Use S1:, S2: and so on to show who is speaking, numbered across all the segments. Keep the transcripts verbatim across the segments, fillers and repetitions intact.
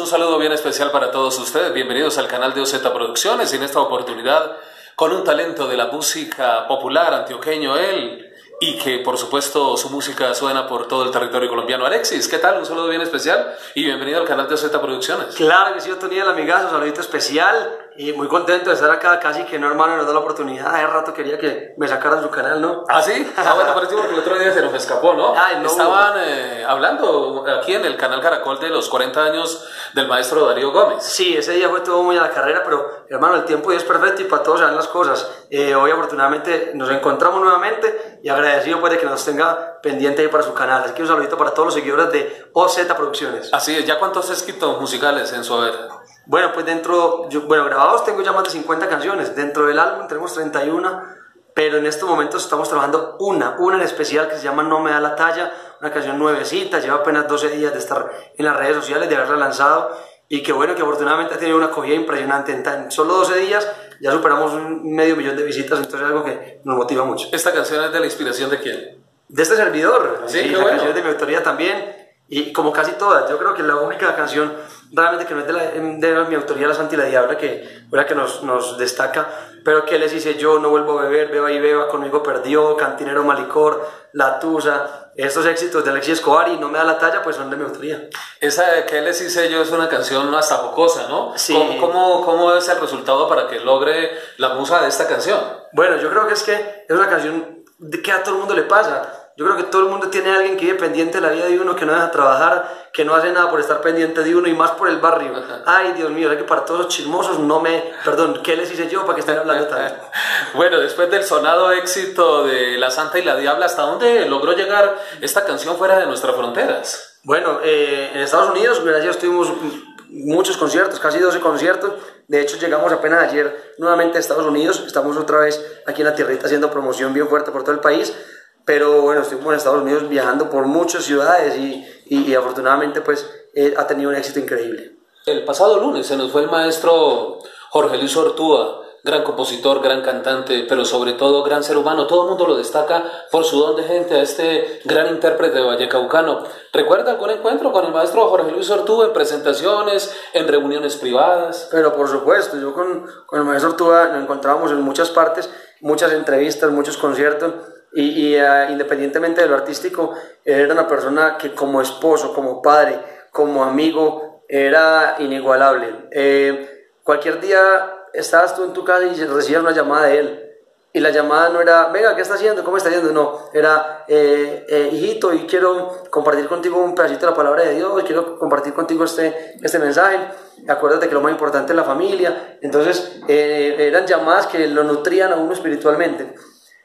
S1: un saludo bien especial para todos ustedes. Bienvenidos al canal de O Z Producciones y en esta oportunidad con un talento de la música popular antioqueño, él, y que por supuesto su música suena por todo el territorio colombiano. Alexis, ¿qué tal? Un saludo bien especial y bienvenido al canal de O Z Producciones.
S2: Claro que sí, Otoniel, amigazo, un saludito especial y muy contento de estar acá, casi que no, hermano, nos da la oportunidad. Hace rato quería que me sacaran su canal, ¿no?
S1: ¿Ah, sí? Ah, bueno, parece porque el otro día se nos escapó, ¿no?
S2: Ay, no.
S1: Estaban eh, hablando aquí en el canal Caracol de los cuarenta años del maestro Darío Gómez.
S2: Sí, ese día fue todo muy a la carrera, pero hermano, el tiempo es perfecto y para todos se dan las cosas. Eh, hoy afortunadamente nos encontramos nuevamente y agradecido pues de que nos tenga pendiente ahí para su canal. Así que un saludito para todos los seguidores de O Z Producciones.
S1: Así es, ¿ya cuántos éxitos musicales en su haber?
S2: Bueno, pues dentro, yo, bueno, grabados tengo ya más de cincuenta canciones. Dentro del álbum tenemos treinta y uno, pero en estos momentos estamos trabajando una, una en especial que se llama No me da la talla, una canción nuevecita, lleva apenas doce días de estar en las redes sociales, de haberla lanzado, y que bueno, que afortunadamente ha tenido una acogida impresionante. En tan solo doce días ya superamos un medio millón de visitas, entonces es algo que nos motiva mucho.
S1: ¿Esta canción es de la inspiración de quién?
S2: De este servidor,
S1: sí,
S2: sí,
S1: qué
S2: la
S1: bueno.
S2: canción es de mi autoría también, y como casi todas, yo creo que la única canción realmente que no es de, la, de mi autoría, La Santa y la Diabla, que fue la que nos, nos destaca, pero que les hice yo, No vuelvo a beber, Beba y beba, Conmigo perdió, Cantinero Malicor, La Tusa, estos éxitos de Alexis Escobar y No me da la talla, pues son de mi autoría.
S1: Esa de que les hice yo es una canción hasta jocosa, ¿no?
S2: Sí.
S1: ¿Cómo, cómo, cómo es el resultado para que logre la musa de esta canción?
S2: Bueno, yo creo que es que es una canción que a todo el mundo le pasa. Yo creo que todo el mundo tiene a alguien que vive pendiente de la vida de uno, que no deja trabajar, que no hace nada por estar pendiente de uno y más por el barrio. Ay, Dios mío, es que para todos los chismosos no me... Perdón, ¿qué les hice yo para que estén hablando tanto?
S1: Bueno, después del sonado éxito de La Santa y la Diabla, ¿hasta dónde logró llegar esta canción fuera de nuestras fronteras?
S2: Bueno, eh, en Estados Unidos, gracias a Dios, tuvimos muchos conciertos, casi doce conciertos. De hecho, llegamos apenas ayer nuevamente a Estados Unidos. Estamos otra vez aquí en la tierrita haciendo promoción bien fuerte por todo el país. Pero bueno, estuvimos en Estados Unidos viajando por muchas ciudades y, y, y afortunadamente pues eh, ha tenido un éxito increíble.
S1: El pasado lunes se nos fue el maestro Jorge Luis Ortúa, gran compositor, gran cantante, pero sobre todo gran ser humano. Todo el mundo lo destaca por su don de gente, a este gran intérprete vallecaucano. ¿Recuerda algún encuentro con el maestro Jorge Luis Ortúa en presentaciones, en reuniones privadas?
S2: Pero por supuesto, yo con, con el maestro Ortúa nos encontrábamos en muchas partes, muchas entrevistas, muchos conciertos. Y, y uh, independientemente de lo artístico, era una persona que como esposo, como padre, como amigo, era inigualable. Eh, cualquier día estabas tú en tu casa y recibías una llamada de él. Y la llamada no era, venga, ¿qué está haciendo? ¿Cómo está yendo? No, era, eh, eh, hijito, y quiero compartir contigo un pedacito de la palabra de Dios, y quiero compartir contigo este, este mensaje. Acuérdate que lo más importante es la familia. Entonces, eh, eran llamadas que lo nutrían a uno espiritualmente.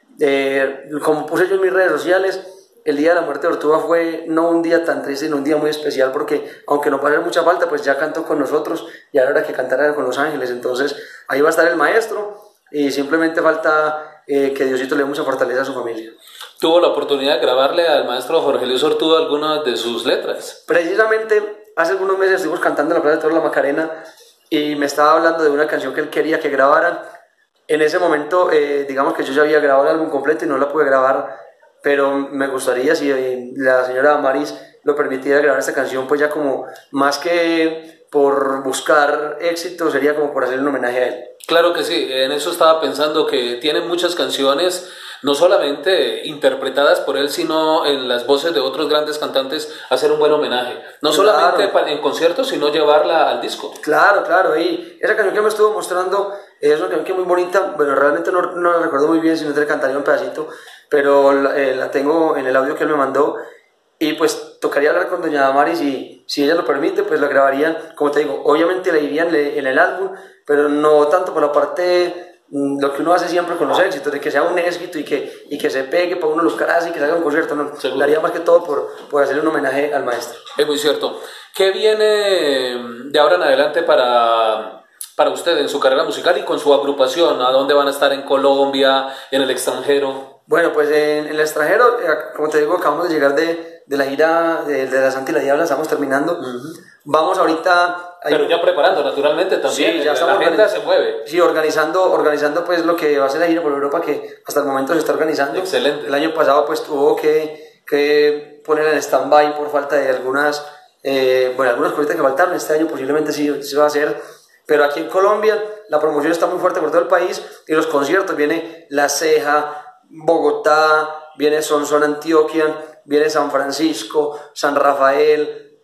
S2: Eh, como puse yo en mis redes sociales, el día de la muerte de Ortúa fue no un día tan triste, sino un día muy especial, porque aunque nos va a hacer mucha falta, pues ya cantó con nosotros y ahora era que cantara con Los Ángeles. Entonces ahí va a estar el maestro y simplemente falta eh, que Diosito le dé mucha fortaleza a su familia.
S1: ¿Tuvo la oportunidad de grabarle al maestro Jorge Luis Ortúa algunas de sus letras?
S2: Precisamente hace algunos meses estuvimos cantando en la Plaza de Toros La Macarena y me estaba hablando de una canción que él quería que grabara. En ese momento, eh, digamos que yo ya había grabado el álbum completo y no la pude grabar, pero me gustaría, si eh, la señora Amaris lo permitiera, grabar esta canción, pues ya como más que por buscar éxito, sería como por hacer un homenaje a él.
S1: Claro que sí, en eso estaba pensando, que tiene muchas canciones, no solamente interpretadas por él, sino en las voces de otros grandes cantantes, hacer un buen homenaje. No
S2: Claro.
S1: solamente en conciertos, sino llevarla al disco.
S2: Claro, claro, y esa canción que me estuvo mostrando es una canción que es muy bonita. Bueno, realmente no, no la recuerdo muy bien, si no te la cantaría un pedacito, pero la, eh, la tengo en el audio que él me mandó. Y pues tocaría hablar con doña Damaris y si ella lo permite, pues la grabaría, como te digo, obviamente la iría en, en el álbum, pero no tanto por la parte, mmm, lo que uno hace siempre con los éxitos, de que sea un éxito y que, y que se pegue para uno los caras y que se haga un concierto, no,
S1: Seguro.
S2: la haría más que todo por, por hacerle un homenaje al maestro.
S1: Es muy cierto. ¿Qué viene de ahora en adelante para, para usted en su carrera musical y con su agrupación? ¿A dónde van a estar? ¿En Colombia? ¿En el extranjero?
S2: Bueno, pues en, en el extranjero, como te digo, acabamos de llegar de, de la gira de, de La Santa y la Diabla, estamos terminando. Uh-huh. Vamos ahorita...
S1: Pero ya preparando, naturalmente, también.
S2: Sí, ya estamos
S1: la agenda se mueve.
S2: Sí, organizando, organizando pues lo que va a ser la gira por Europa, que hasta el momento se está organizando.
S1: Excelente.
S2: El año pasado pues tuvo que, que poner en stand-by por falta de algunas eh, bueno, algunas cositas que faltaron, este año posiblemente sí se va a hacer, pero aquí en Colombia la promoción está muy fuerte por todo el país y los conciertos, viene La Ceja, Bogotá, viene Son Son Antioquia, viene San Francisco, San Rafael,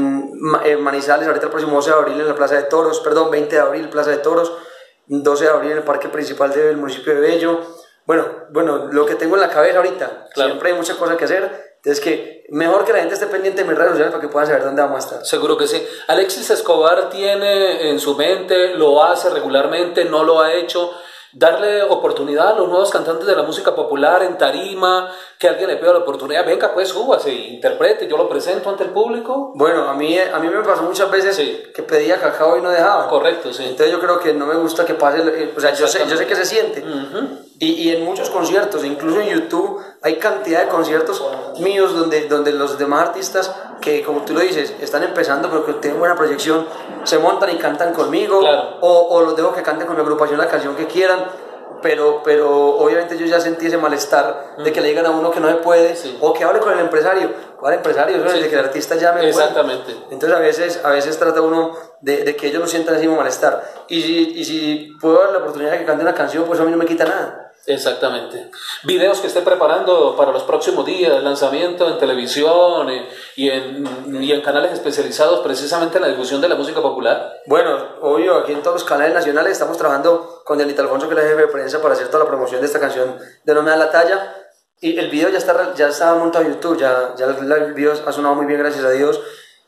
S2: mmm, Manizales, ahorita el próximo doce de abril en la Plaza de Toros, perdón, veinte de abril Plaza de Toros, doce de abril en el parque principal del municipio de Bello. Bueno, bueno, lo que tengo en la cabeza ahorita, claro. Siempre hay muchas cosas que hacer, entonces que mejor que la gente esté pendiente de mis redes sociales para que puedan saber dónde vamos a estar.
S1: Seguro que sí. Alexis Escobar tiene en su mente, lo hace regularmente, no lo ha hecho, darle oportunidad a los nuevos cantantes de la música popular en tarima, que alguien le pida la oportunidad, venga pues súbase, interprete, yo lo presento ante el público.
S2: Bueno, a mí, a mí me pasó muchas veces sí. que pedía cacao y no dejaba.
S1: Correcto, sí.
S2: Entonces yo creo que no me gusta que pase, o sea, yo sé, yo sé que se siente. Uh-huh. y, y en muchos conciertos, incluso en YouTube, hay cantidad de conciertos míos donde, donde los demás artistas que, como tú lo dices, están empezando pero que tienen buena proyección, se montan y cantan conmigo,
S1: claro.
S2: o, o los dejo que canten con mi agrupación la canción que quieran. Pero, pero obviamente yo ya sentí ese malestar de que le digan a uno que no se puede, sí. o que hable con el empresario. ¿Cuál empresario? Eso sí. De que el artista llame.
S1: Exactamente.
S2: Puede. Entonces a veces, a veces trata uno de, de que ellos no sientan ese mismo malestar. Y si, y si puedo dar la oportunidad de que cante una canción, pues a mí no me quita nada.
S1: Exactamente. Videos que esté preparando para los próximos días, lanzamiento en televisión eh, y, en, y en canales especializados precisamente en la difusión de la música popular.
S2: Bueno, obvio, aquí en todos los canales nacionales estamos trabajando con Delita Alfonso, que es la jefe de prensa, para hacer toda la promoción de esta canción de No Me Da la Talla. Y el video ya está, ya está montado en YouTube, ya, ya el video ha sonado muy bien, gracias a Dios.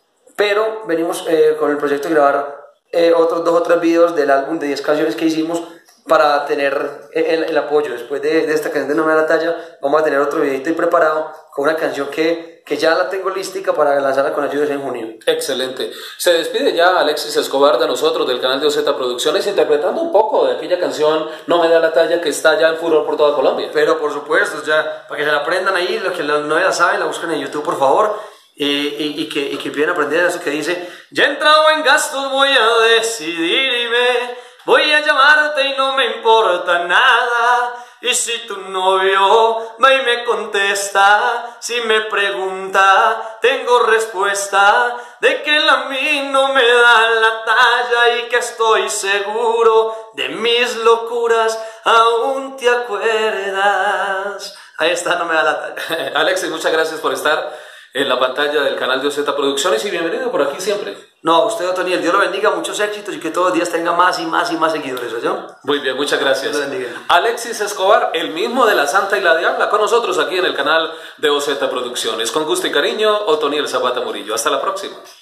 S2: Pero venimos eh, con el proyecto de grabar eh, otros dos o tres videos del álbum de diez canciones que hicimos, para tener el, el apoyo. Después de, de esta canción de No Me Da la Talla, vamos a tener otro videito ahí preparado con una canción que, que ya la tengo lística para lanzarla con ayudas en junio.
S1: Excelente. Se despide ya Alexis Escobar de nosotros, del canal de O Z Producciones, interpretando un poco de aquella canción No Me Da la Talla, que está ya en furor por toda Colombia.
S2: Pero por supuesto, ya, para que se la aprendan ahí, los que no la saben, la busquen en YouTube, por favor. Y, y, y, que, y que piden aprender eso que dice: ya he entrado en gastos, voy a decidirme. Voy a llamarte y no me importa nada. Y si tu novio va y me contesta, si me pregunta, tengo respuesta de que él a mí no me da la talla y que estoy seguro de mis locuras, aún te acuerdas. Ahí está, No Me Da la Talla.
S1: Alexis, muchas gracias por estar en la pantalla del canal de O Z Producciones y bienvenido por aquí siempre.
S2: No, usted, Otoniel, Dios lo bendiga, muchos éxitos y que todos los días tenga más y más y más seguidores, ¿oyó?
S1: Muy bien, muchas gracias.
S2: Dios lo bendiga.
S1: Alexis Escobar, el mismo de La Santa y la Diabla, con nosotros aquí en el canal de O Z Producciones. Con gusto y cariño, Otoniel Zapata Murillo. Hasta la próxima.